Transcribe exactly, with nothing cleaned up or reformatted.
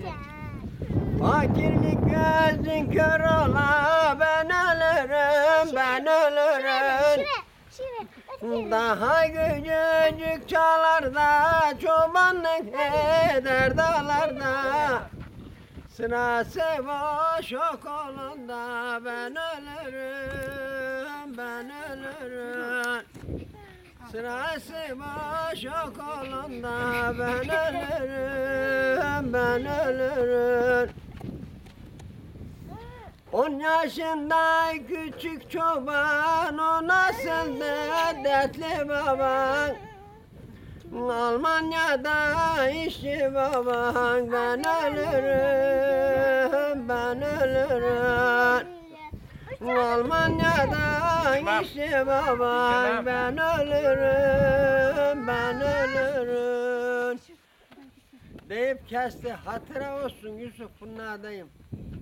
Fakirlik gözün kör ola ben ölürüm ben ölürüm. Daha küçücük çalarda çobanlık eder dağlarda. Sırası boş okulunda ben ölürüm ben ölürüm. Sırası boş okulunda ben ölürüm ben ölürüm. On yaşında küçük çoban o nasıldı dertli baban. Almanya'da işçi baban ben ölürüm ben ölürüm. Almanya'da işçi baban ben ölürüm ben ölürüm. Deyip kesti hatıra olsun Yusuf bunlardayım.